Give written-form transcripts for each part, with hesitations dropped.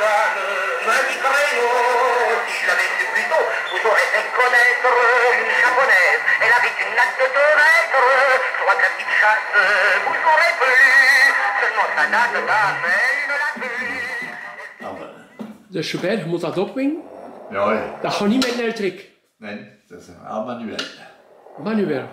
Antoine, m'indiquerait, si je l'avais su plus tôt, vous aurez fait connaître une japonaise. Elle avait une natte de 2 mètres, soit que la petite chatte vous aurait plu. Seulement sa natte d'affaire ne l'a plus. Dus Schubert, je moet dat opwingen. Ja, ja. Dat gaat niet met een elektrik. Nee, dat is al manueel. Manueel.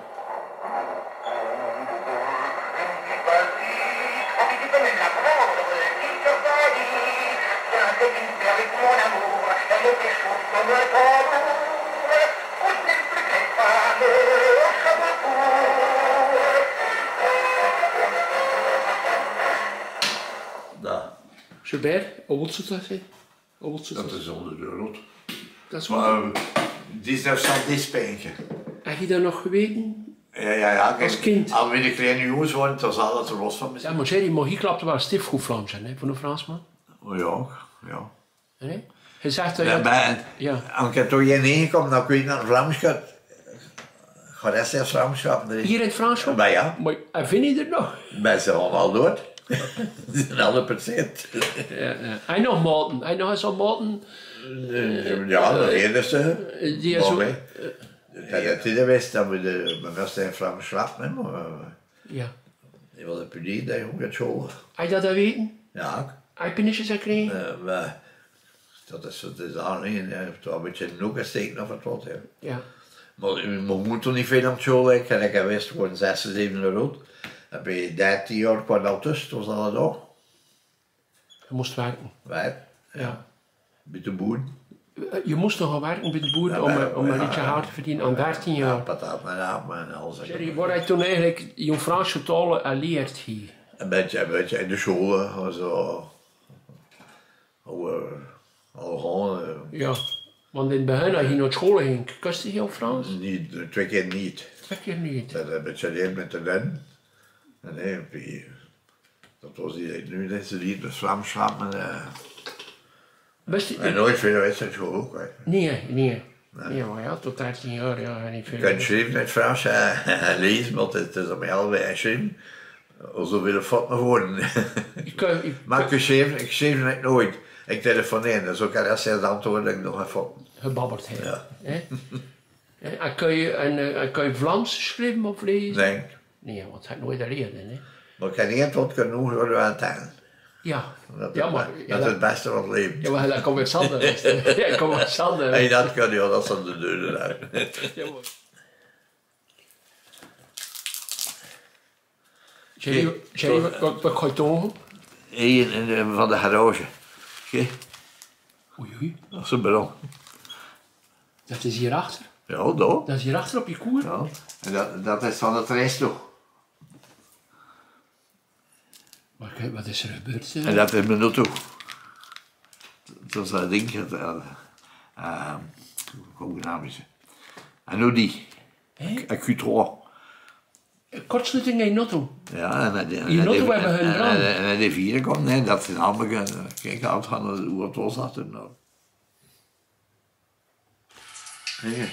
Schubert, hoe moet je dat zeggen? Dat is onder de rot. Dat is Maar die is daar zo'n dispentje. Heb je dat nog geweten? Ja. Kijk, als kind? Al wie de kleine jongens waren, dan zal dat er los van me zijn. Ja, maar die magie klapte wel stief goed Vlaams zijn, voor een Fransman. Oh ja. Nee? Je zegt dat ja. Als ik er toch in ingekomen, dan kun je naar Vlaams gaan. Ga dat zelfs Vlaams gaan. Hier in het Frans? Maar ja. Maar vind je er nog? Wij zijn allemaal dood. Die zijn 100%. Hij nog maten. Hij nog eens al maten. Ja, de enige. Die is zo. Het is wist dat we de beste in Vlaams slapen, maar. Ja. Die wilde pudie, dat je ook gaat scholen. Heb je dat weten? Ja. Heb je pinnetjes gekregen? Dat is alleen, toch een beetje in de hoek steken of wat. Ja. Maar we moeten toch niet veel aan het scholen. En ik wist gewoon 6, 7 euro. Dan ben je 13 jaar kwart al tussen, was dat al. Je moest werken. Wij? Ja. Bij de boeren. Je moest nog gaan werken bij de boeren om een beetje geld te verdienen aan 13 jaar. Ja, patat en aap en alles. Jerry, waar hij toen eigenlijk je Franse talen leert hier? Een beetje in de scholen, zo. Al gewoon. Ja, want in het begin als je naar school ging, kostte je heel Frans? Niet, 2 keer niet. 2 keer niet? Dat een beetje alleen met de len. En nee, dat was die nu dat ze die dus Vlaams slapen. En nooit veel wedstrijd school ook. Nee, maar ja, tot 13 jaar ja, niet veel. Je kunt schrijven in het Frans en lezen, maar het is om heel weinig schrijven. Zoveel fouten worden. Maar ik schreef het nooit. Ik telefoneer, dus ook als hij het antwoord ik nog even op. Gebabberd heeft. Ja. En kun je Vlaams schrijven of lezen? Nee. Nee, want hij nooit geleerd, hè? Maar ik kan niet wat kunnen doen door aan het aan. Ja. Dat is het beste wat leeft. Ja, maar dat komt met Sander. Ja, komt met Sander. En dat kan je, dat is aan de deur eruit. Jerry, wat ga je doen? Eén van de garage. Kijk. Oei. Dat is een bron. Dat is hierachter? Ja, daar. Dat is hierachter op je koer? Ja. En dat is van het rest toch. Maar kijk, wat is er gebeurd? En dat is mijn auto. Dat is dat ding. Hoe naam is het? En nu die. Een Q3. Kortsluiting in je auto? Ja, en je auto hebben hun brand. En de vieren komt, nee, dat is allemaal. Kijk, hoe het was dat er nou. Kijk.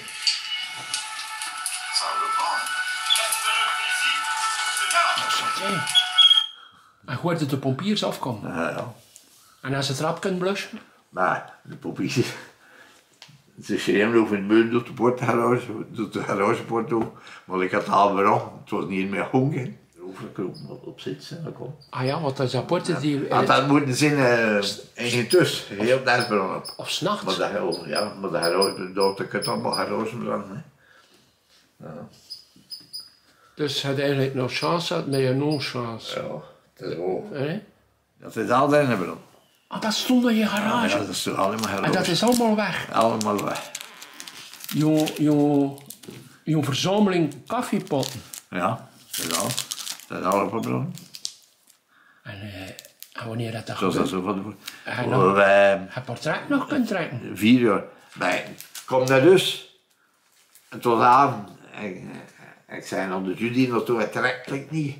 En hoorde de pompiers afkomen? Ja. En als ze het rap kunnen blussen? Maar de pompiers. Ze schreeuwen over in de muur doet de garagepoort toe. Maar ik had het al weer om. Het was niet meer honger. Overkropen op zitten. Ah ja, want dat is apart. Had dat moeten zijn in geen tus. Heel netbrand op. Of s'nachts? Maar de garage kunt allemaal garagebranden. Ja. Dus hij had eigenlijk nog chance had, maar je non-chance. Ja, dat is ook. Nee? Dat is altijd een brand. Ah, dat stond in je garage? Ja, dat is toch allemaal garage. En dat is allemaal weg? Allemaal weg. Je verzameling koffiepotten? Ja, dat is allemaal brand. En wanneer dat Zoals gebeurt? dat zo van de... Heb portret nog kunt trekken? 4 jaar. Nee, kom naar dus. Het was avond. Ik zei aan de Judy nog toe, het trekt niet.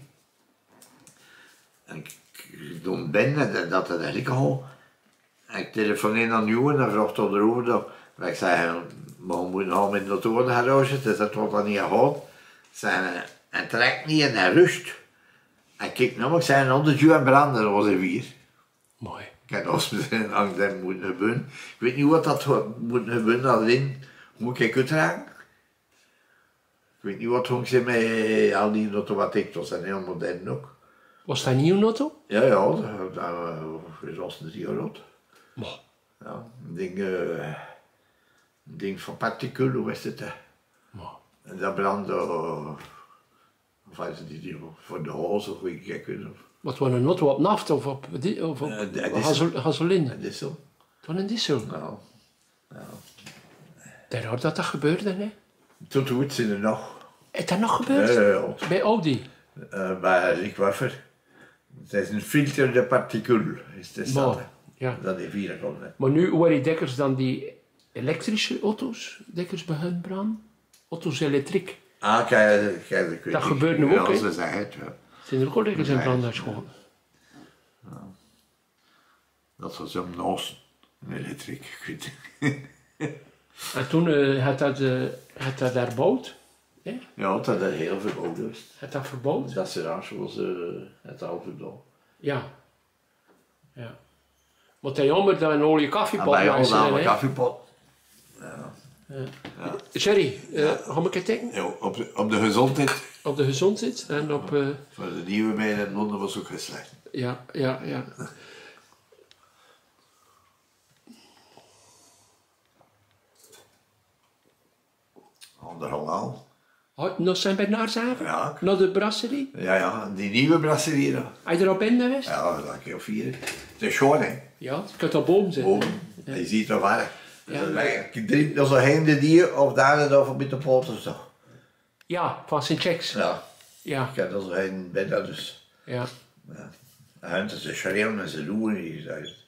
En ik doe binnen dat het eigenlijk al. Ik telefoneer naar Nieuwen en vroeg tot de roer. Ik zei, we moeten al met de auto in de garage, dus dat wordt dan niet gehaald. En trekt niet en hij rust. En kijk nou, ik zei, 100 uur en branden, dat was er 4. Mooi. Ik heb als we langs hem moeten gebeuren. Ik weet niet wat dat moet gebeuren, alleen moet ik uitdragen. Ik weet niet wat ging ze met al die automatiek, dat zijn heel modern ook. Was dat een nieuwe auto? Ja, dat was een Ziorot. Maar, Ja, een ding van particule, hoe is het? maar. En dat brandde, of is het die voor de hoos of wie ik kunnen. Wat was een auto op naft of op gasoline? Dat is zo. Het was een diesel. Nou, Daar had dat gebeurde, hè? tot hoe het er nog. Is dat nog gebeurd? Ja. Bij Audi? Bij Rick Waffer. Het is een filter de particule, is het dat. Maar, ja. Dat die vier komt. Hè. Maar nu worden die dikwijls dan die elektrische auto's dikwijls bij hun branden. Auto's elektriek. Ah, kijk, Dat gebeurt nu ook, hè? Ze zeggen het, ja. Zijn er ook al dikwijls in brand uitgeschoten? Dat was hem naast een elektriek, ik weet het. En toen had dat herbouwd. Hè? Ja, dat is heel veel auto's. Had dat verbouwd? Dat ze daar zoals het auto. Ja. Ja. Maar het is jammer dat een olie koffiepot Bij bij ons zijn, aan een hè? koffiepot. Sorry, ga ik het denken? Ja, op de gezondheid. Op de gezondheid en op... Voor de nieuwe meiden in Londen was ook geen slecht. ja. Ander halal. Nog zijn bij Naarshaven? Ja. Naar de brasserie? Ja, die nieuwe brasserie daar. Hij er al in geweest? Ja, dat kan je vieren. Het is schoon, hè. Ja, je kunt al boven zitten. Boven. Je ziet er waar. Ja. Dat is een heinde dier of daar en of met de poten toch. Ja, van Sint-Checks. Ja, Ja, ik heb dat zo heen bij dat dus. ja. En ze schreeuwen en ze doen iets.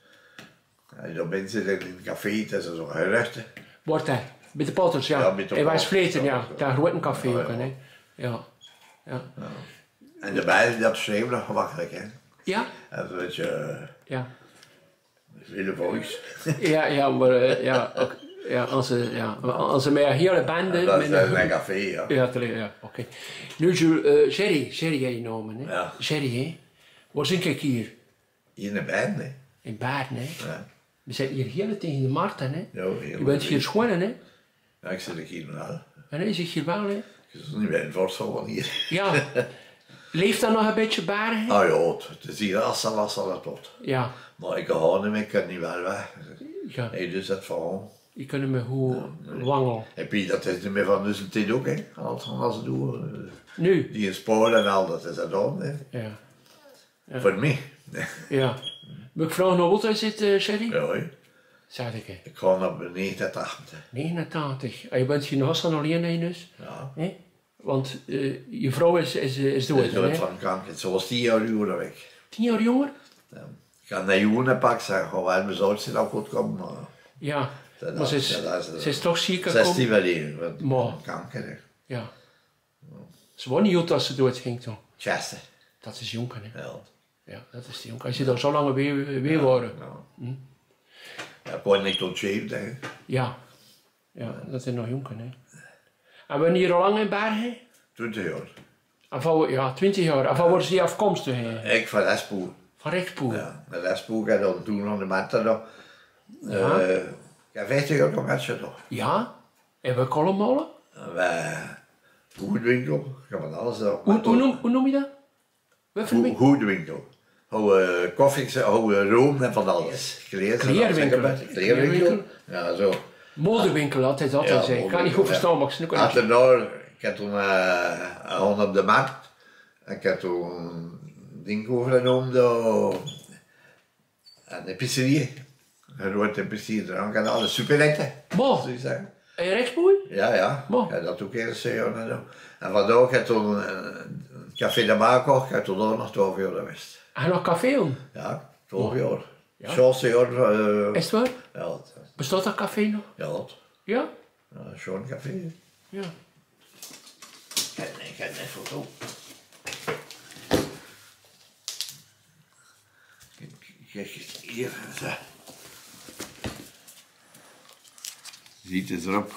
En dan mensen in een café, dat is zo'n geruchten. Wordt hij? Met de potters, ja. Ja, met de Hij was potters, vleten, ja. ja. Daar hoort een café Ja, ook, ja. hè. Ja. Ja. En de meiden dat schreeuwen nog gemakkelijk, hè. Ja? En een beetje Ja. hele voice. Ja, maar ja, ook, ja, als ze met een hele bende... Dat met is een café, ja. Ja, oké. Nu, Jules, Sherry heb je genomen, hè? Ja. Sherry, hè? Waar zit ik hier? Hier in de band, hè. In Baarden, hè? Ja. We zitten hier heel tegen de Marten, hè? Ja, heel Je bent goed. hier schoenen, hè? Ja, ik zit hier wel. En hij zit hier wel, hè? Ik zit niet bij een voorstel van hier. Ja. Leeft dat nog een beetje Baarden, hè? Ah ja, het is hier als het tot. Ja. Maar ik ga niet meer, ik kan niet wel weg. Ja. Nee, dus dat van. Je kunt me goed wangelen. En puis dat is niet meer van dus tijd ook, hè. Als ze doen. Nu? Die in sporen en al, dat is dat dan, hè. Ja. Voor mij. Ja. Moet ik vragen hoe oud hij zit, Sherry? Ja, hè. Zeg ik, hè? Ik ga naar beneden tot 80. 89. En je bent hier nog aan alleen, hè, dus? Ja. Hè? Want je vrouw is dood, Ik doe het hè? van kanker, zoals 10 jaar uur weg. 10 jaar jonger? Ja. Ik ga naar Joenen pak, zeg gewoon, waar mijn zoon zit al goed komen. Maar Ja. dat Maar ze is toch ziek gekomen? 16 wel hier, want Maar. kanker, hè. Ja. Ze was niet goed als ze dood ging, toch? Chester. Dat is jonker, hè? Ja. Ja, dat is de jonker. Als je daar zo lang weer worden. Ja. Ja, ik kon niet ontschild, hè. Ja. Ja, dat is nog jonker, hè? En ben je hier al lang in Bergen? 20 jaar. En van, ja, 20 jaar. En van worden ze die afkomstig, hè? Ik van Espoel. Van Rechtspoel. Ja, met Espoel ga dan toen aan de matten nog. Ja. Ik heb 50 jaar nog mensen nog. Ja? En we kollenmolen? Goedwinkel, ik heb van alles nog. Hoe noem je dat? Wat voor winkel? Goedwinkel. Hou koffie, hou room en van alles. Kleerwinkel. Kleerwinkel. Ja, zo. Modewinkel altijd zeggen. Ik kan niet goed verstaan, maar ik snap het niet. Achterdoor, ik heb toen gewoon op de markt. Ik heb toen een ding overgenomen, een epicerie. Een rode epicerie, er kan alles superletten. Maar, Zou je zeggen. en je rechtsboei? Ja. Mo. Ik heb dat ook eerst zeggen. En vandaag heb ik toen een café de Marco, ik heb toen ook nog 12 jaar geweest. En nog café om? Ja, 12 jaar. Ja. 6 jaar. Is het waar? Ja, Bestaat dat café nog? dat. Ja? Ja, zo'n café. Ja. Ik heb net foto. Kijk hier. Zo. Ziet het erop.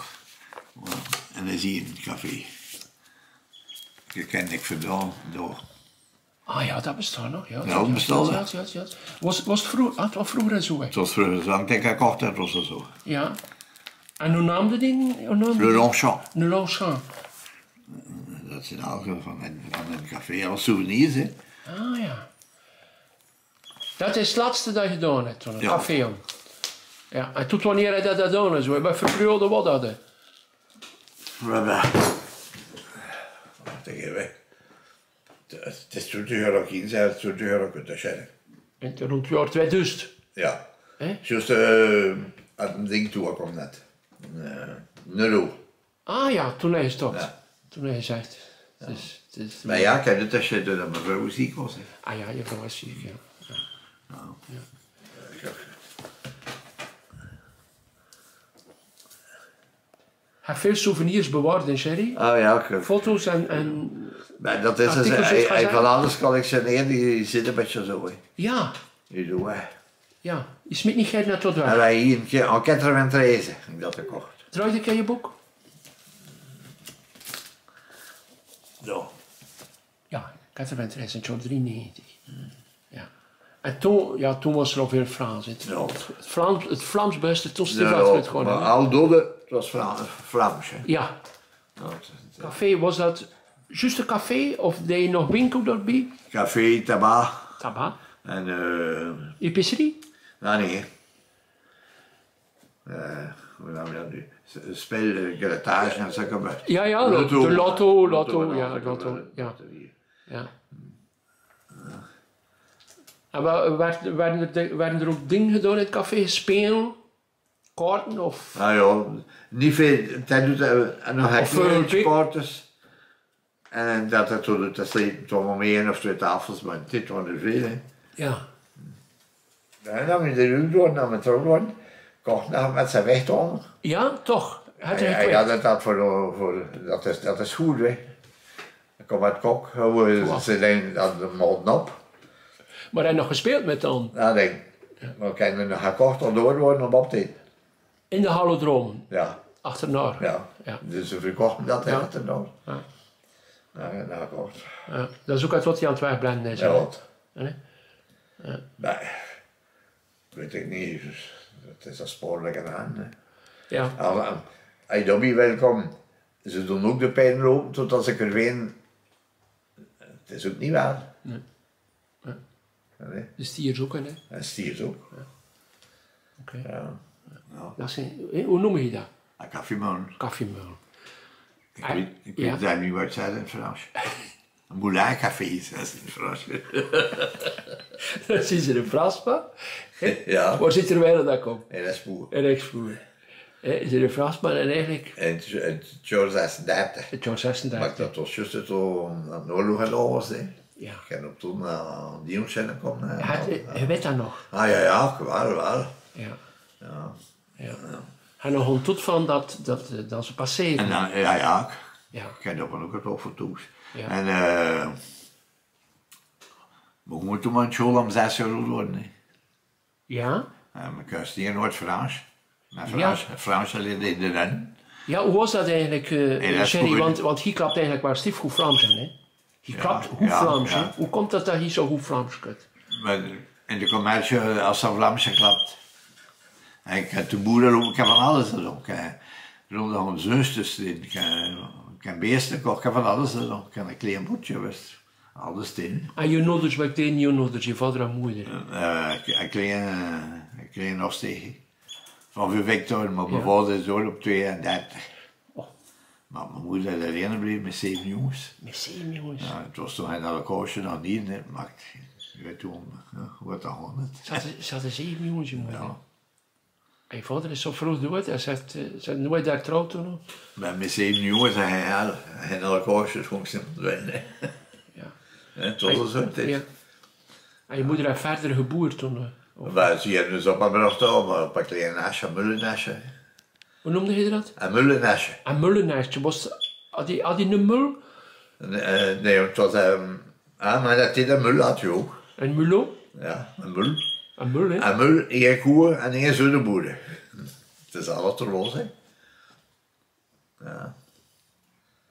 En dan zie je een café. Je kent ik vandaan door. Ah ja, dat bestaat nog. Ja, Ja, dat bestaat. Ja. Was het vroeger zo? Hè? Het was vroeger zo, ik denk dat ik altijd was of zo. Ja. En hoe naam de ding? Le Longchamp. Le Longchamp. Dat is in algemeen van een café als souvenirs, hè. Ah ja. Dat is het laatste dat je gedaan hebt, een Ja. café. Om. Ja. En tot wanneer heb je dat gedaan? Zo? Wat voor periode was dat? We hebben... Wacht even. Het is toen de Eurokien, zei het toen de Eurokien te zeggen. Rond het jaar 2000. Ja. Hè? Juist aan een ding toe kwam net. Een euro. Ah ja, toen hij gestopt. Ja. Toen hij gezegd. Dus, Maar ja, ik heb het als je dat mijn vrouw ziek was. Hè. Ah ja, je vrouw was ziek, ja. Nou. Ja. Hij heeft veel souvenirs bewaard in Sherry. Ah ja, Foto's en... maar dat is dus, artikels uit hij Gazelle. van alles collectioneert, die zit een beetje zo. Hè. Ja, Die doen wij. ja. Je smet niet geld naar tot En weg. wij hier een keer aan Ketterman reizen, heb ik dat gekocht. Draai ik in je boek? Zo. Ja, Caterwentreis in 93. Ja. En toen was er al weer Frans. Ja. Het Vlaams beste, toen Ja, Stefan het gewoon. maar hè. al dode, het was Vlaams. Hè. Ja, Ja, café, was dat juist een café of deed je nog winkel daarbij? Café, tabac Tabak. en... Epicerie? nee. Hoe noem je dat nu? Spel, garatage en zo. Ja, ja, de lotto, ja, lotto, ja. Ja. En werden er ook dingen gedaan in het café? Spelen? Kaarten of... Nou ja, niet veel. Dat doet en nog Of, sporters. En dat doet dat sleept toch maar één of twee tafels, maar dit was er veel. Hè. Ja. En dan moet je de ruw door, dan met de worden. Kocht nou met zijn weg toch. Ja, toch? Had hij Ja, kwijt? dat is goed, hè. Dan komt het kok, ze denken dat de moten op. Maar hij nog gespeeld met dan? Dan denk ik, maar kan er nog gekocht of door worden om op te eten. In de Hallodroom, Ja, achterna. ja. Ja. Dus ze verkochten dat Ja. echt dan. Ja. Nou, gekocht. Ja. Dat is ook uit wat hij aan het wegblijven is. Ja, hè? wat? Hè? Nee, weet ik niet. Dus, het is een spoorlijke aan. Hè. Ja. Als je daarmee welkom, ze doen ook de pijn lopen totdat ze er ween. Het is ook niet waar. Nee. Ja. Nee. De stiers ook, hè? En stiers ook. Oké. Ja. Dat is hoe noem je dat? Een koffiemolen. Koffiemeul. Ik Ja. weet daar niet wat het zei in het Frans. Een moulin-café is dat in het Frans. Dat is er een Fraspa. Ja, Waar zit er wel dat op? en dat is moe. Een rechtsvoer. Is er een Fraspa en eigenlijk En het jaar 36. het jaar Maar 36. dat was juist het aan de oorlog en alles. Hè. Ja. Ik kan op toen aan die jongens komen. Je weet dat nog? Ah ja, ja, wel. Ja. Ja. Ja. En nog een tot van dat ze passeren. En dan, ja. Ja. Ik ken dat ook het over toes. Ja. En we moeten toen maar in school om 6 jaar oud worden. Hè. Ja? En mijn kust hier nooit Frans. Maar Ja. Frans leerde in de ren. Ja, hoe was dat eigenlijk, dat is Sherry? goed. Want hij klapt eigenlijk maar stief goed Vlaams aan, hè? Hij klapt goed ja, Vlaams, ja. hè? Hoe komt dat hij zo goed Vlaams kunt? Maar in de commercie, als dat Vlaams geklapt. En ik heb de boeren lopen, ik heb van alles gedaan. Ik heb nog een zusters in, ik heb beesten gekocht, ik heb van alles gedaan. Ik heb een klein boetje, wist. Alles in. En je nodders, wat ik deed, je nodders, je vader en moeder. Een klein afstegen. Van 4 Victor, maar mijn Ja. vader is door op 32. Oh. Maar mijn moeder is alleen bleef met 7 jongens. Met 7 jongens. Ja, het was toen naar de koosje dan niet, hè, maar je weet toen, hoe dat gewoon Ze hadden 7 jongens, je moeder. Ja. En je vader is zo vroeg dood, hij zegt, ze nooit daar trouwt toen nog. Met 7 jongens en hij naar de koosjes gewoon verdwijnen. Ja. Het was al zo. het is. Ja. En je moeder heeft verder geboerd toen. Maar ze hebben dus op mijn bracht maar op een klein nestje, een mullenestje. Hoe noemde je dat? Een mullenestje. Een mullenijstje. Had die een mul? Nee, het was, maar dat is een mul had je ook. Een mulot? Ja, een mul. Een mul, hè? Een mul, 1 koe en 1 zonneboede. Het is alles er los, hè. Ja.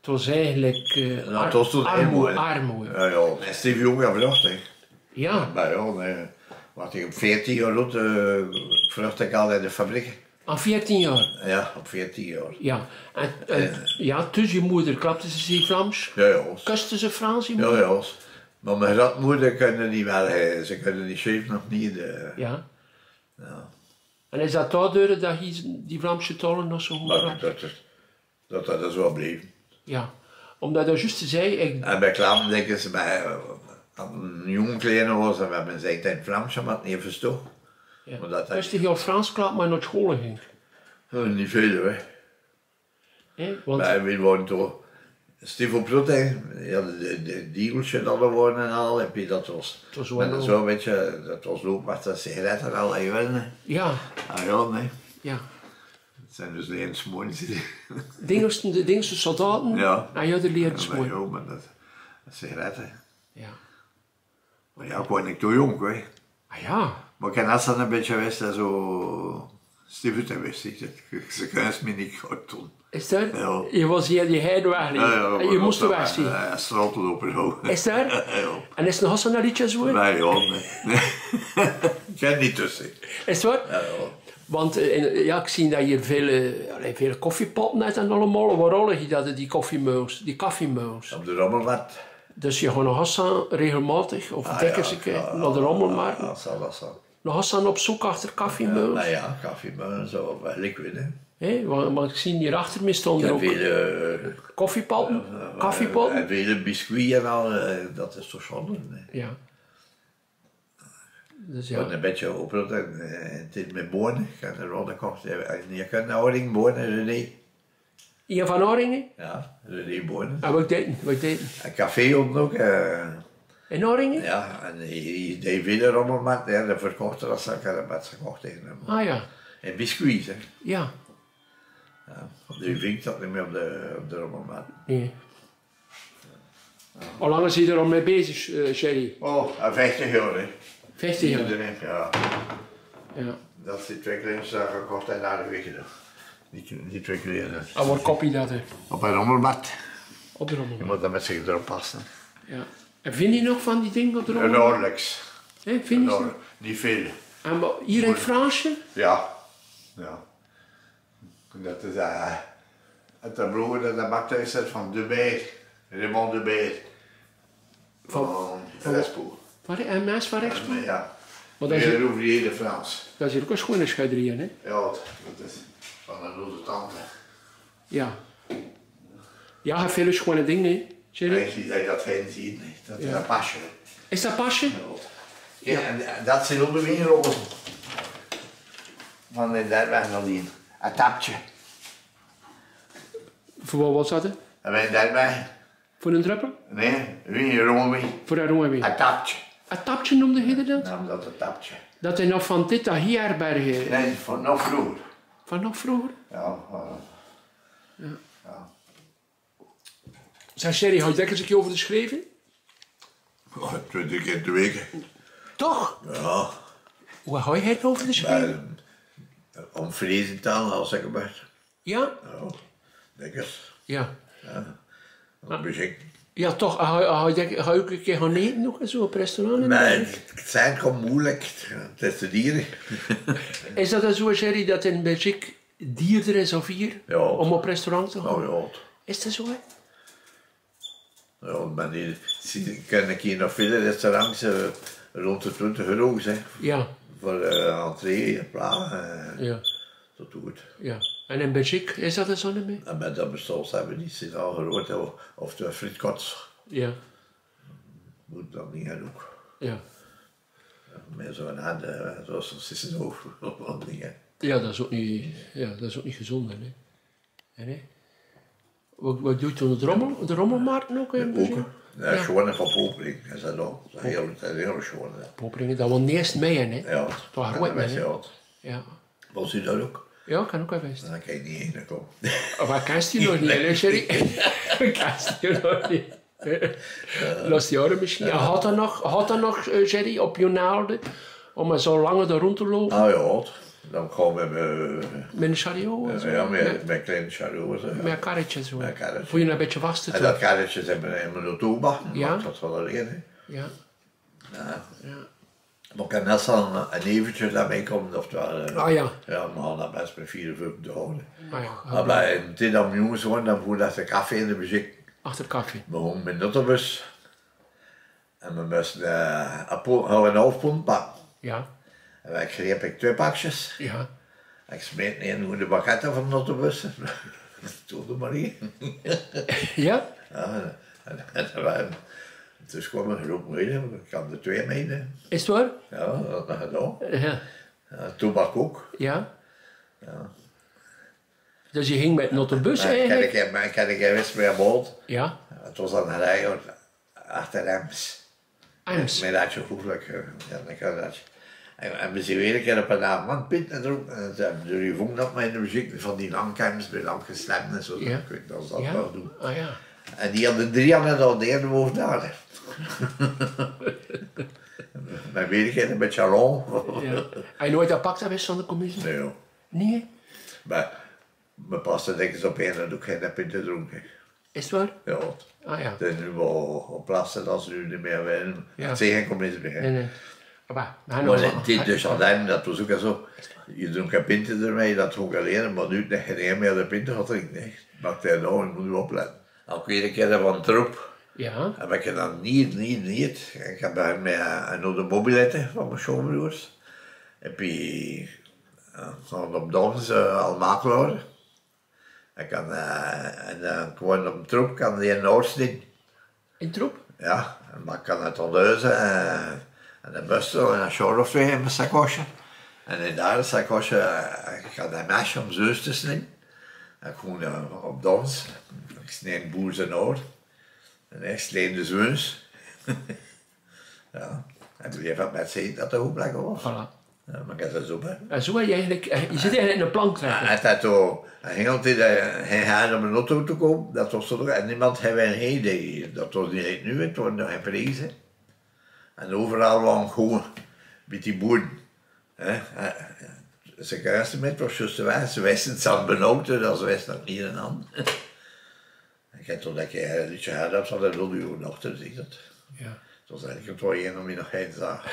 was eigenlijk Nou, het was toen armoede. armoede. Ja, ja. En Steve Jong gevlucht, hè. Ja, Maar ja, nee. Wat ik op 14 jaar oud vluchtte ik al in de fabriek. aan 14 jaar. Ja, op 14 jaar. Ja, ja, dus je moeder klapte ze Vlaams. Ja, ja. Kuste ze Frans, je Ja, moeder? ja. Maar mijn grootmoeder kunnen die wel, ze kunnen die schreef nog niet. Ja. Ja. En is dat daardoor dat je die Vlaamse talen nog zo goed Maar had? dat is wel bleef. Ja, omdat je juist zei, ik... En bij klanten denken ze, als een jong kleine was en we hebben zijn tijd Vlaams, maar het niet verstaan. Ja. Maar dat Dus die heel Frans klap, maar naar school ging. niet veel hoor. Want, Maar we waren toch, Steve Prut, ja, de dealtje dat er waren en al, heb je dat was. Het was wel met nog- zo'n beetje, dat was ook wat de sigaretten al even. ja, Ah ja, nee. ja. Het zijn dus alleen smoortjes. De Dingste soldaten, Ja. en je de leert Maar school. ja, maar dat sigaretten. Ja. Maar ja, ik was niet te jong hoor. Ah ja, Maar ik heb net zo'n beetje wist dat zo Steve te wist. Ze kunnen het me niet goed doen. is dat? Ja. Je was hier die heide weg, en je moest er weg zien. Ja, straat lopen zo. Is dat? Ja. En is het nog zo'n liedje zo? Nee, ja, nee. Ik ken niet tussen. Is het waar? Ja, ja. Want ja, ik zie dat je veel koffiepotten hebt en allemaal. Waarom je dat, die koffiemeus, die koffiemeus? Op de rommelmat. Dus je gaat naar Hassan regelmatig, of dikwijls een keer, naar de rommelmarkt. Ja, zal dat zo. Naar Hassan op zoek achter koffiemeus. Nou ja, koffiemeus of liquid. Hè. Want ik zie hier achter me Ik stonden heb ook veel, koffiepotten. Koffiepotten. en vele biscuit en al, dat is toch zonde. hè. Ja. Dus Ja. ja. Een beetje opgeruimd en het is met bonen. Ik heb er rode kocht. Je kunt nou ring bonen, René. Ian van Oringen? Ja, René bonen. En wat deed hij? Een café ook. In Oringen? Ja, en die deed veel rommelmat. Ja, de verkochten dat ze elkaar met gekocht tegen hem. Ah ja. En biscuits, hè. Ja. Ja, die vindt dat niet meer op de rommelmat. Nee. Hoe lang is hij er al mee bezig, Sherry? Oh, 50 jaar, hè. 50 jaar. Iedereen, ja. Ja. Dat is die twee kleintjes daar gekocht en naar de weg gedaan. Die twee kleintjes. En waar kop je dat? Hè? Op een rommelmat. Op de rommel. Je moet dat met zich erop passen. Ja. En vind je nog van die dingen op de rommel? Nauwelijks. Hè, vind je ze? Niet veel. En hier in Fransje? Ja. Ja. Dat is het tableau dat de bakte is van De Beer. Raymond De Beer. Van Respo. En mensen van Expo? Ja. Maar dat is, Meer ouvrier de Frans. dat is hier ook een schone schuiderie, hè? Ja, dat is van een rode tante. Ja. Ja, hij heeft veel schone dingen, hè? Sherry? Hij ziet dat je dat geen ziet, nee. Dat is Ja. een pasje. Is dat pasje? Ja, en dat zijn ook de wienerrollen. Van de Derweg naar die. Een tapje. Voor wat was dat? Hè? En bij Derweg, Voor een druppel? nee, wienerrollen. Voor een rode Een tapje. Een tapje noemde je dat? Nou, dat een tapje. Dat hij nog van dit dat hier herbergen. Nee, van nog vroeger. Van nog vroeger? Ja, Zeg Sherry, had je daar eens een keer over geschreven? 20 keer de week. Toch? Ja, Hoe had je het over geschreven? maar om vrezen als ik gebeurd. Ja? Ja, denk eens. Ja. Op muziek. Ja, toch. Had je ook een keer gaan eten nog in zo'n restaurant? in Maar België? het zijn gewoon moeilijk. Het is te dieren. Is dat dan zo, Sherry, dat in België dierder is of hier? Ja. Om op restaurant te gaan? Nou ja. Is dat zo, hè? Ja, maar die ken ik hier nog veel restaurants rond de 20 euro's. Hè. Ja. Voor entree, pla, Ja. dat doet. Ja. En in België, is dat er zo niet meer? En met dat bestond hebben we niet zin al gehoord, of de frietkot. Ja. Moet dat niet gaan ook. Ja. Met zo'n hand, zoals een sissen over, wat dingen. Ja, dat is ook niet, gezond, hè? Nee. Wat doet je dan de rommelmarkt ook? in België? Poken. Ja, Ja. gewoon van Popering, is dat dan. Dat is heel schoon. hè. Poperingen, dat was eerst mee, hè? Ja, Toch en goed, dan weet hè? je wat. Ja. Was u dat ook? Ja, kan ook wel wezen. Dan kan je niet heen komen. Maar kent je nog niet, hè, Sherry? Kent je nog niet. Laatste jaren misschien. Had dat nog, Sherry, op je naalden, om maar zo langer er rond te lopen? Ah ja, Dan gewoon Met een chariot en zo? ja, met kleine chariot. Met een karretje zo? Met een karretje. Voor je een beetje vast te En dat karretje hebben we in de toerbak. Ja. Dat wel alleen. Hè. Ja. Ja. Ja. Maar ik kan net zo een eventje daarmee komen. Oftewel, Ah ja. ja, we gaan dat best met 4 of 5 dagen. Ah ja. Maar bij een tijd dat we jongens waren, dan voelde dat de koffie in de muziek. Achter het koffie. We gingen met de autobus. En we moesten een half pond pakken. Ja. En wij greep 2 pakjes. Ja. Ik smeet in hoe de bakketten van de autobus. Toen de Marie. Ja? Ja, en dus kwam een groep mee, ik had er 2 mee. Is het waar? Ja, dat had gedaan. Ja. Ja, toebak ook. Ja. Dus je ging met een autobus eigenlijk? Ik had een keer wist met een boot. Ja. Het was aan de rij achter Ems. Ems. Met dat je hoefelijk. Ja, dan kan dat. En we zien weer een keer op een avond pint en erop. En je vond dat met de muziek van die langkamers met lang geslemd en zo. Ja. Ik weet dat ze dat Ja. wel doen. Ah ja. En die hadden 3 aan al de ene boven daar. Mijn werkheid een beetje long. Ja. Heb je nooit dat pakt geweest van de commissie? Nee joh. Nee? Maar me paste denk ik op een en doe ik geen pint te drinken. Is het waar? Ja. Ah ja. Het is nu wel op plaatsen als ze nu niet meer willen. Ja. Het zijn geen commissie meer. Nee, nee. Maar Dit dus alleen, dat was ook zo. Je drinkt geen pinten ermee, dat ook alleen, maar nu dat je niet meer de pinten gaat drinken. Nee. Maakt hij nou, je moet nu opletten. Elke keer een keer van troep. Ja. Heb ik dan niet. Ik heb bij met een oude mobiletten van mijn schoonbroers. Heb je op dans al makelaar. Ik kan gewoon op troep kan die een oorsting. In troep? Ja, maar ik kan het onthuizen en een bustel en een short of 2 in mijn sakosje. En in daar sakosje, ik ga dat mesje om zeus te snijden. En gewoon op dans. Ik snij boer zijn oor. En hij sleen de zweus. Ja, en toen heeft het met z'n dat de hoek lekker was. Voilà. Ja, maar ik heb dat zo bij. En zo je eigenlijk, je zit eigenlijk in een plank trekken. Hij ging altijd, hij had om een auto te komen, dat was zo. En niemand had een idee. Dat was niet nu, het was nog geen prijzen. En overal waren gewoon met die boeren. Ze kruisten met, was juist de weg. Ze wisten het aan benauwd, dat ze wisten dat niet een hand. Ik heb toen dat je een liedje had, dat was een rode uur nog, dus ik dat. Ja. Het was eigenlijk het wel één om je nog heen te zagen.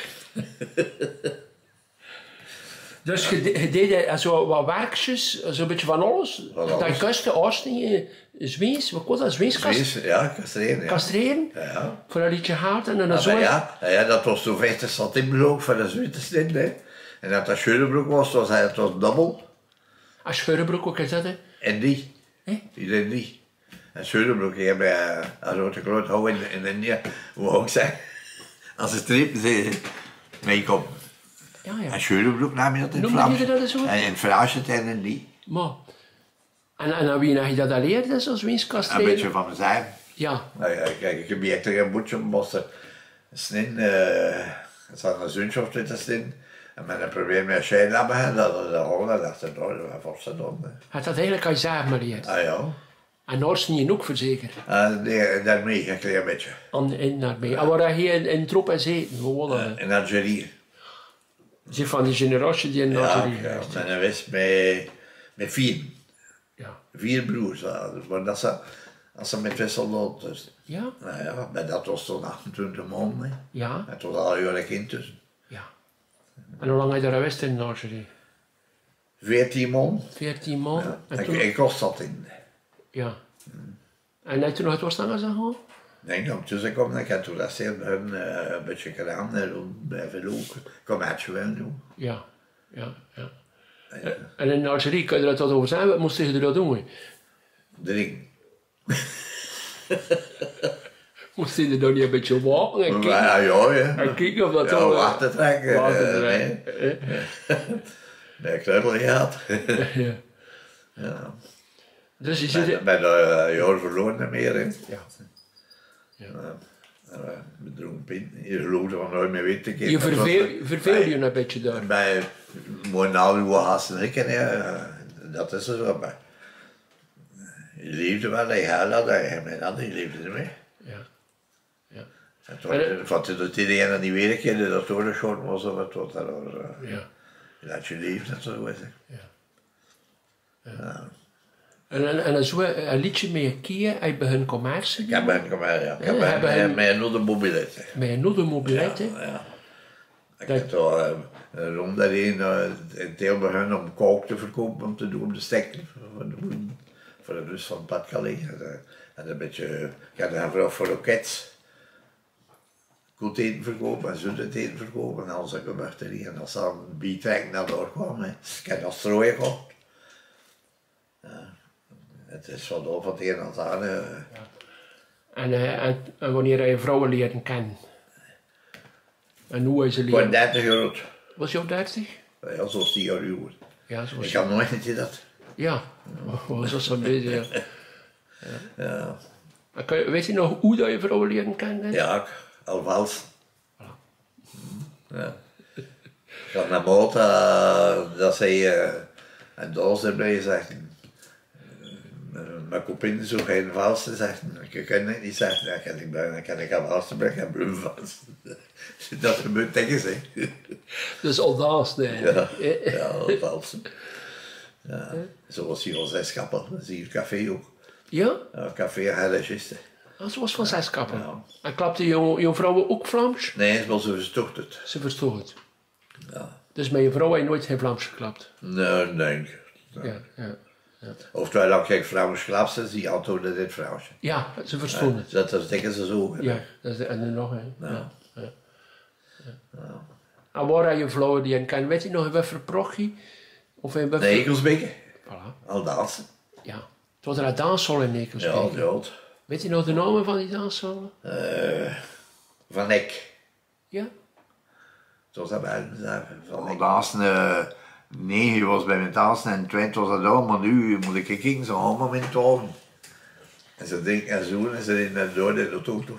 Dus je deed zo wat werkjes, zo'n beetje van alles. Van alles. Dat kusten, oosten, zwees, wat was dat, zweeskast? Zwees, ja, kastreren. Ja. Castreren, Ja. voor dat liedje haat en dan zo. Ja, dat was zo'n 50 centimeter ook voor de Zwitsersnit. En dat dat scheurenbroek was het was dubbel. Als scheurenbroek, wat is dat? Hè? En die. Hé? Die deed die. En scheurenbroek, die hebben een rode groot houden in India. Hoe ook zeggen. Als ze strepen, meekomen. Ja, ja. En scheurenbroek nam je dat in het Noemde Vlaams. je dat zo? En in het Vlaams het en die. Maar, en aan wie heb je dat al geleerd, dat zo'n zweeskastreren? Een beetje van mezelf. Ja. Nou ja, kijk, ik heb hier echt een boetje moesten snijden. Het zat een zoontje of dit te snijden. En met een probleem met scheidlabben, dat dacht ik, nou, dat was ze dan. Had dat eigenlijk al zelf maar geleerd? Ah ja. En Oosten ook verzekerd? Nee, daarmee, een klein beetje. In daarmee. En waar je in troep en zeten, gewoon. In Algerie. Ze van die generatie die in Ja, Algerie ja. geweest. En dan was met 4. Ja. 4 broers. Maar dat ze, als ze met 2 soldaten dus. Ja? Nou ja, maar dat was toen 28 maanden. Ja? Het was al een kind tussen. Ja. En hoe lang heb je daar geweest in Algerie? 14 maanden. 14 maanden. Ja. En toen... Ik kost dat in. Ja. En heb je toen nog het was dan gezegd? Nee, dan tussen kwam ik toen dat ze een beetje gedaan en blijven lopen. Kom uit je wel doen. Ja. Ja. Ja. En in Algerie, kun je er dat over zijn? Wat moest je dat doen? Drinken. Moest je er dan niet een beetje walken en kijken? Ja, ja. En kijken of dat Ja, zo... water trekken. Water trekken. Nee, knuppel gehad. Ja. Ja. Dus je zit... Met een jaar verloren meer. Hè. Ja. Ja. We dronken pint. Je geloofde van nooit meer weten. Je verveel je een beetje daar. Bij Monaal haast ik dat is er zo bij. Je leefde wel, je had dat, je leefde niet meer. Ja. Ja. En toen, van toen iedereen aan die werk dat door de short was, of wat dat was. Ja. Dat je leeft, dat zo is. Hè. Ja. En zo een liedje met je kieën, hij begint commercie. Ik heb een met een andere mobilet. Met een andere mobilet, hè? Ja. Ik heb toch rond daarheen een deel begonnen om kook te verkopen, om te doen, om de stekken voor de rust van het Pad Calais. En een beetje, ik had een vrouw voor lokets. Goed eten verkopen en zoet eten verkopen en alles dat gebeurt erin. En als dan een bietrek naar door kwam, ik heb dat strooien gehad. Ja. Het is van over het een en het andere. En wanneer hij je vrouwen leren kennen? En hoe is ze Ik was leren? 30 jaar oud. Was je ook 30? Ja, zoals 10 jaar oud. Ja, zo was Ik je. had nooit niet dat. Ja, was dat zo'n beetje. Ja, Ja. Weet je nog hoe dat je vrouwen leren kennen? ja alvast. Ja. Ik had naar Malta, dat zei en daar zijn bij gezegd. Mijn kopine zo geen vast te zeggen. Ik kan het niet zeggen, dan kan ik aan Oostenbrug en bloem vast. Dat gebeurt tegen ze. Dus aldaas, nee. Ja, alvast. Ja. Zoals hier al 6 kappen, dat is hier café ook. Ja? Ja, café Herregiste. Ah, ze was van 6 kappen. Ja. En klapte je vrouwen ook Vlaams? Nee, maar ze verstopt het. Ze verstond het. Ja. Dus met je vrouw heb je nooit geen Vlaams geklapt? Nee, denk ik. Ja, ja. Oftewel, als ik Vlaams geklapt zie je antwoorden dit vrouwtje. Ja, ze verstond het. Dat denken ze zo. Ja, dat is en er nog een. Ja. Ja. En waar heb je vrouwen die je kent? Weet je nog in welke prochie? Of in welke... Nee, Ekelsbeke. Voilà. Al dansen. Ja. Het was er een danssal in Ja, Ekelsbeek. ja. Weet je nog de namen van die danssallen? Van Eck. Ja? Zoals dat bij zeggen. Van Eck. Dansen, 9 was bij mijn dansen en 20 was dat al, maar nu moet ik kijken, zo allemaal met het ogen. En ze denken en zo en ze in de door in de auto.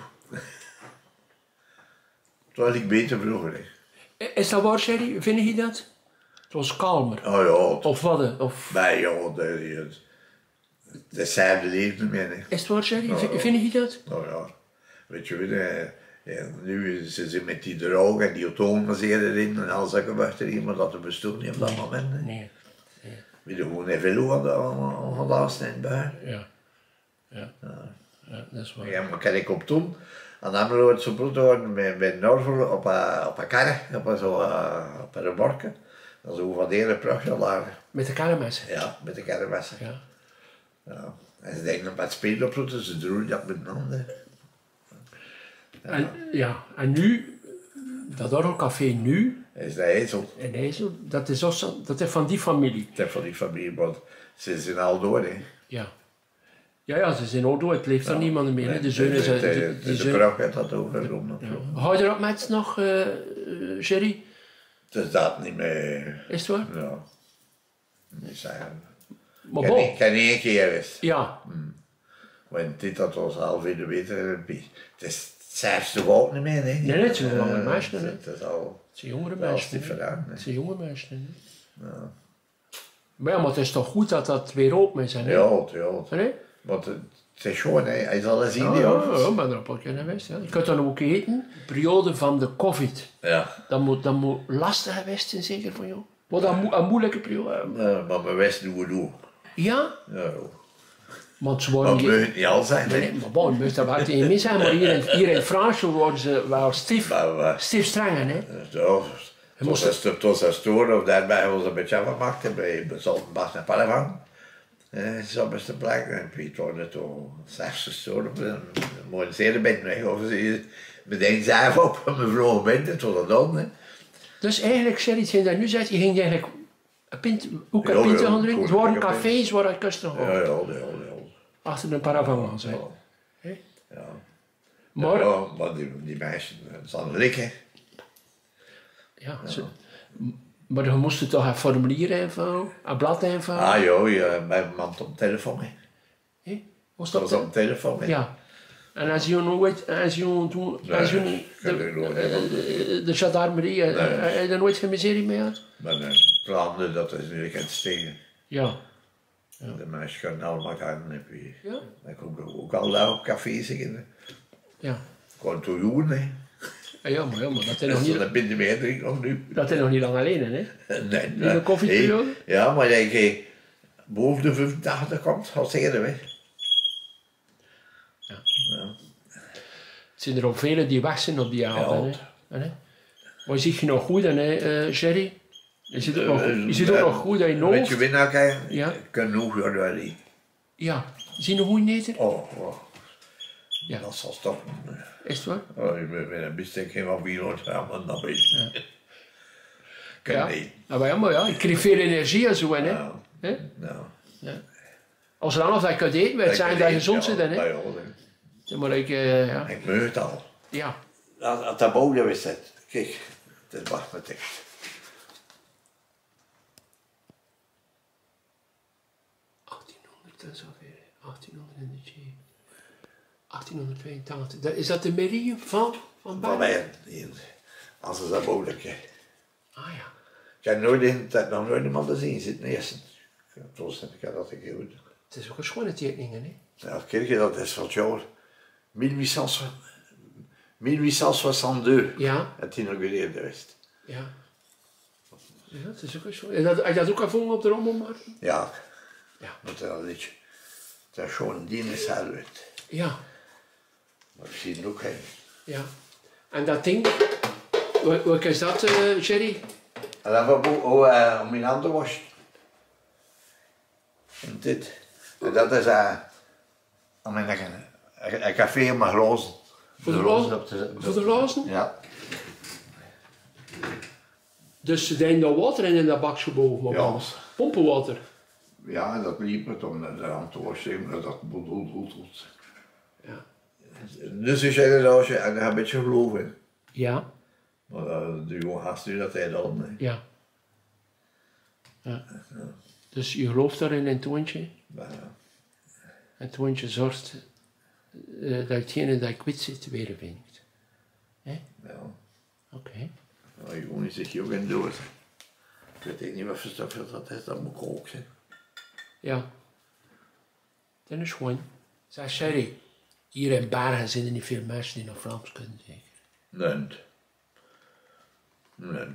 Terwijl ik beter vroeger. Hè. Is dat waar, Sherry? Vind je dat? Het was kalmer. Oh ja, Of wat? Of... bij joh, dat zijn de leven niet meer. Hè. Is het waar, Sherry? Ja. Vind je dat? Nou ja, weet je wel, nu ze zijn met die droog en die atomen erin en alles dat gebeurt erin, maar dat bestond niet op dat moment. Hè. Nee. We doen gewoon even veel aan de afstand bij. Ja. Ja, dat is waar. Ja, maar kan ik op toen, en dan hebben we het zo brood met Norvel op een karre, op een remorke. Dat is over van de ene prachtje lagen. Met de karremessen? Ja, met de karremessen. Ja. Ja. En ze denken op het spelen op route, ze doen dat met handen. En nu, dat Orgelcafé nu, Is dat ezel? in IJssel, dat is van die familie. Het is van die familie, want ze zijn al door, hè. Ja. Ja, ze zijn ook door, het leeft er niemand meer. Hè. De zonen zijn... De vrouw gaat dat overgenomen. Ja. Hou je erop met nog, Jerry? Dus dat niet meer. Is het waar? Ja. Niet zeggen. Maar Ik bon. heb niet één keer geweest. Ja. Want dit dat was half in de winter. Het is zelfs toch ook niet meer, hè. Nee, het zijn wel meisjes, hè. Het is al... Het zijn jongere Dat is mensen. niet hè. veranderd. Het zijn jonge mensen. Hè. Ja. Maar ja, maar het is toch goed dat dat weer open is, hè? Ja, ja. Nee? Want het is gewoon, hè. Hij zal het zien, Ja, die ja, jongens. ja, maar erop ook in geweest. Ja. Je kunt dan ook eten, periode van de COVID. Ja. Dat moet lastig geweest zijn, zeker voor jou. Wat een moeilijke periode. Maar we wisten hoe we doen. Ja, Ja, ja. want ze Maar worden... het moet niet al zijn, Nee, hè. nee, maar bon, je moet daar wel tegen mis zijn, maar hier in Frankrijk worden ze wel stief streng, hè. Ja, het was een stoor, of daarbij was een beetje afgemaakt, en bij Zalten Bas en Paravang. Zo best een plek, en Piet was het al 6 stoor, een mooie zedenbed weg, of ze meteen zelf op, mijn vrouw bent, het was dat dan, hè. Dus eigenlijk, Sherry, hetgeen dat je nu zegt, je ging eigenlijk een pint, ook een Ja, pint ja, gaan drinken. Het goed, waren ik heb cafés waar je kusten Ja, had. ja. Achter een paravang, hè. Ja. Ja. Maar, Ja, maar die meisjes, ze hadden likken. maar je moest toch een formulier invullen, een blad invullen. Ah joh, ja, mijn man op de telefoon, hè. Hè? Was Dat dat was op de telefoon, hè. Ja. En als je nooit, de gendarmerie, heb je er nooit geen miserie mee had? Maar plannen, dat is nu het stegen. Ja. De meisjes gaan allemaal gaan. Ja? Ik kom ook al daar op café zitten. Ja. Gewoon te doen, hè. Ja, maar dat is Dat nog is niet, een beetje meer drink nog nu. dat is nog niet lang alleen, hè? Nee. In de koffieperiode? Ja, maar als je boven de 85 komt, al zeggen we. Ja. Het zijn er ook velen die weg zijn op die avond, hè? Maar zie je nog goed, hè, Jerry? Je ziet ook nog goed aan je Met hoofd. je winnaar kijken, Ja. kan nog wel niet. Ja. Zie je nog goed neter? Oh. Ja. Dat zal stoppen. Is het waar? Oh, ik ben een bestek helemaal 400 gram en dan weet je. Kan Ja. niet. Nou, maar ja, maar ja, ik kreeg veel energie en zo, hè? Nou, Hè? nou. Als er dan of dat je kunt eten, wil het zijn dat je gezond zit, hè? Ja, Ja, maar ja. ik meurt het al. Ja. Als dat boven is het. Kijk, het is wacht met tekst. En zoveel, 1882. Is dat de mairie van Van Baarle? mij, als het dat mogelijk is. Ah ja. Ik heb nog nooit iemand gezien zitten eerst. Trots heb ik dat ik goed. Het is ook een schone tekeningen, hè? Ja, kijk je, dat is van het jaar 1862. Ja. Het inaugureerd geweest. Ja. Ja, het is ook een schone. Heb je dat ook gevonden op de rommelmarkt? Ja. Ja. Dat is een liedje. Dat is gewoon een diensthuis. Ja. Maar we zien ook geen. Ja. En dat ding, wat is dat, Jerry? En dan hebben we om mijn handen was. En dit. En dat is een café met glazen. Voor de glazen? Voor de glazen? Ja. Dus ze deden daar water in dat bakje boven? Ja. Pompenwater? Ja, en dat liep het om de hand te wassen, maar dat goed. Ja. Dus ik zei dat als je, en daar heb een beetje geloof in. Ja. Maar de jongen haast nu dat hij dat nee. Ja. Ja. Dus je gelooft daarin een toontje? Ja. En toontje zorgt dat hetgene dat je kwijt zit weer vindt. Hè? Ja. Oké. Maar je jongen zit hier ook in dood. Ik weet niet wat voor stof dat is, dat moet ik ook zijn. Ja. Dat is gewoon. Zeg Sherry, hier in Bergen zijn er niet veel mensen die nog Vlaams kunnen zeggen. Nee.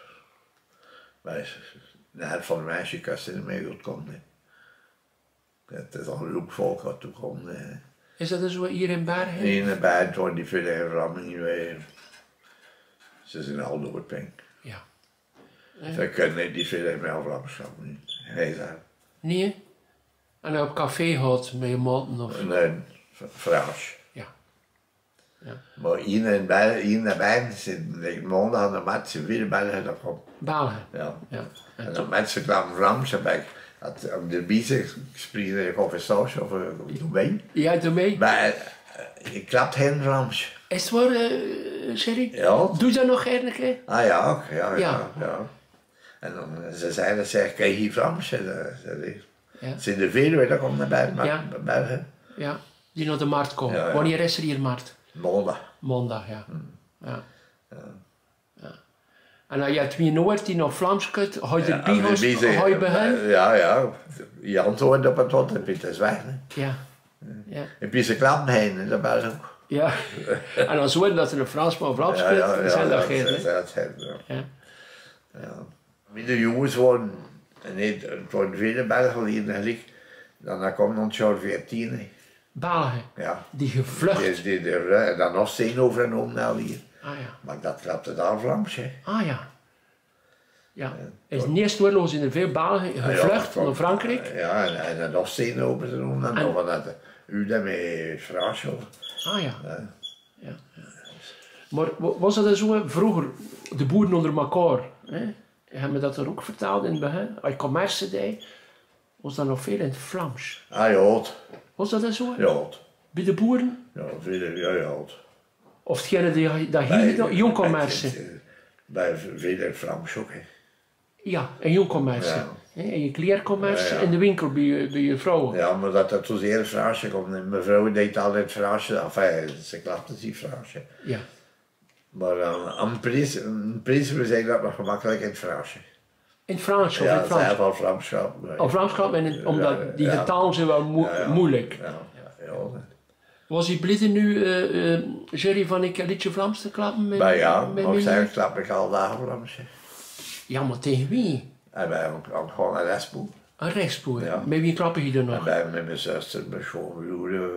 De helft van de meisjes kan ze niet meer goed komen. Het is al een leuk volk wat toe komt. Is dat zo hier in Bergen? In de bed worden die veel ramming weer. Ze zijn al door het pink. Ja. Ze kunnen niet die veel meer aflappen niet. Nee, dat. Nee? En op café gaat met je maten of... Nee, Frans. Ja. Ja. Maar hier in Bergen zitten maanden aan de mat, ze willen Belgen dat komt. Belgen? Ja. Ja. En de mensen kwamen Vlaams en ik had op de biezen gespreid of een saus of een domein. Ja, doe mee. Maar ik klapt geen Vlaams. Is het waar, Sherry? Ja. Doe dat nog eigenlijk, hè? Ah ja. Ja. En dan ze zeiden, kan je hier Vlaams? Ze Ja. zijn er veel, dat komt naar buiten. Ja. Belgen. Ja. Die naar de markt komen. Ja, ja. Wanneer is er hier markt? Maandag. Maandag, ja. Ja. Ja. En als je het wie nooit die nog Vlaams kunt, ga je erbij ga je beginnen? Ja. Je antwoordt op het wat, heb je het is weg. Ja. Ja. Heb je ze klappen heen, dat was ook. Ja. En dan zorgen dat er een Fransman Vlaams kunt, zijn dat geen, hè? Dat Ja. De jongens worden, nee, het worden vele Belgen hier gelijk, dan komt ons jaar 14. Hè. Belgen, Ja. die gevlucht. Die er dan nog steen over en om naar hier. Ah ja. Maar dat klapte daar Vlaams, hè. Ah ja. Ja. Is niet eens oorloos in de veel Belgen gevlucht naar Frankrijk. Ja, en dan nog steen over en om en nog dat u daarmee Frans over. Ah ja. Ja. Maar was dat zo vroeger, de boeren onder elkaar? Hè? Hebben we dat er ook verteld in het begin? Als je commerce deed, was dat nog veel in het Vlaams. Ah ja, Was dat zo? ja. Bij de boeren? Ja, ja. Of hetgene dat hier, jong commerce? Bij vele Vlaams ook, hè. Ja, een jong commerce. Ja. En je kleercommerce Ja. in de winkel bij je vrouwen. Ja, maar dat zozeer Fransje komt. Mijn vrouw deed altijd Fransje, enfin, ze klapte die Fransje. Ja. Maar een prijs zei dat nog gemakkelijk in het Fransje. In het Frans of in Ja, het Frans? zelf al Vlamschap. Of Vlaams gaat men, omdat die Ja. talen zijn wel moeilijk. Ja. Was hij blij nu, Jerry, van ik een liedje Vlaams te klappen? Met, Maar ja, met nog mij? zeggen klap ik al dagen Vlaams. Ja, maar tegen wie? En wij hebben gewoon een restboek. Een rechtspoor. Ja. Met wie klappen je er En nog? wij met mijn zuster, mijn schoonbroer.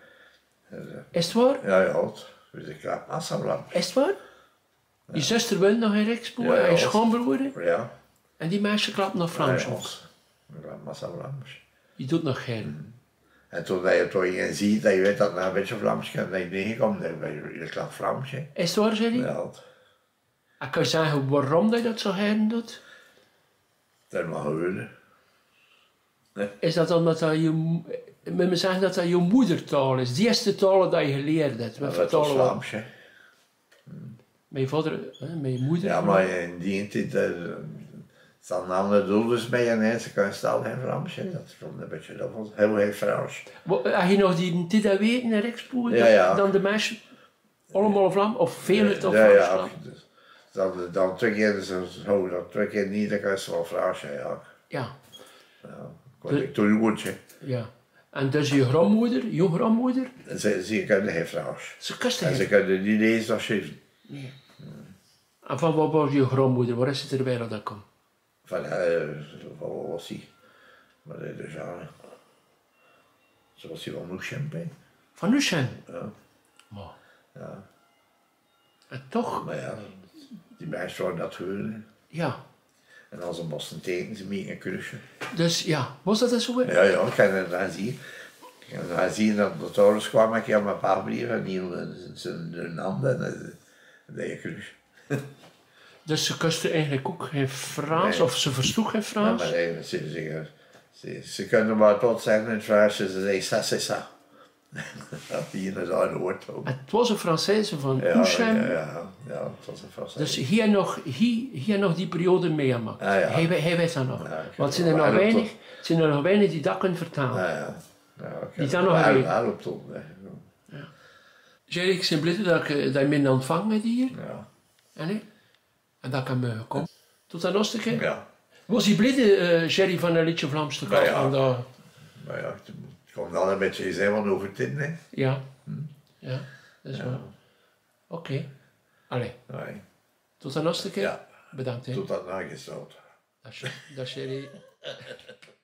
Is het waar? Ja, ja, dus ik klap massa Vlaams. Is het waar? Je zuster wil nog een rechtspoor, Ja, hij is ja. schoonbroer. Ja, En die meisje klapt nog Vlaams. ja, ook. ik klap massa Vlaams. Die doet nog geen. En toen je toch in ziet, dat je weet dat het nou een beetje Vlaams kan, dat je tegenkomt, je klapt Vlaams. Hè. Is het waar, Jerry? Ja, En kan je zeggen waarom dat je dat zo heren doet? dat mag gebeuren. Is dat omdat dat je... Met me zeggen dat dat je moedertaal is. Die eerste taal dat je geleerd hebt. Wat Dat was vertalen we? Vlaams, hè. Met je vader, met je moeder. Ja, maar in die tijd, staan andere doelers bij en hè, ze kunnen stel geen Vlaams, hè. Dat komt een beetje, dat was heel Frans. Heb je nog die tijd weten, een rechtspoor? Ja, ja. Dan de meisjes allemaal Vlaams, of veel het of Ja, Vlaams ja, klappen? dus dan 2 keer zo, dan 2 keer niet, dan kan ze wel Frans, hè, ja. Ja, Kon ik toen goed, hè. ja. En dus je grandmoeder, je grandmoeder, En ze kunnen geen Frans. ze kuste En ze het. kunnen niet lezen of schrijven. Nee. En van wat was je grandmoeder? Waar is het ter wereld dat komt? Van, wat was hij? Maar dus ja, zo was hij wel nog champagne. Van Lucien? Ja. Maar, Ja. en toch, Maar ja, die meisjes waren dat gewoon. ja. En als ze moesten tekenen, ze mee een kruisje. Dus ja, was dat zo? Hè? Ja, ja, ik kan het dan zien. Ik kan dan zien dat de torens kwam, ik heb mijn pa brieven en die zijn handen en dat je kruisje. Dus ze kuste eigenlijk ook geen Frans, Nee. of ze verstond geen Ja, Frans? maar nee, ze kunnen maar tot zeggen in het Frans, ze zeggen ça, c'est ça. Dat die in zijn woord ook. Het was een Française van Ja, Lucien. ja, het was een Frans. Dus hier nog die periode meegemaakt. Ja, ja. Hij weet dat nog. Ja, ik Want heb zijn er wel nog weinig weinig, zijn er nog weinig die dat kunnen vertalen. Ja. Die zijn nog een wel op tot. Jerry, ik ben blij dat je me ontvangen hebt hier. Ja. En dat ik hem gekomen. Tot dan nog een keer. Ja. Was hij blij, Jerry, van een liedje Vlaams te Ja, komen? ja. Maar ja, het komt wel een beetje eens helemaal over het in, hè. Ja. Ja, dat is waar. Oké. Allee, Nee. tot dan nog een keer. Ja. Bedankt, hè. Tot dat nagesteld. Dat is Jerry.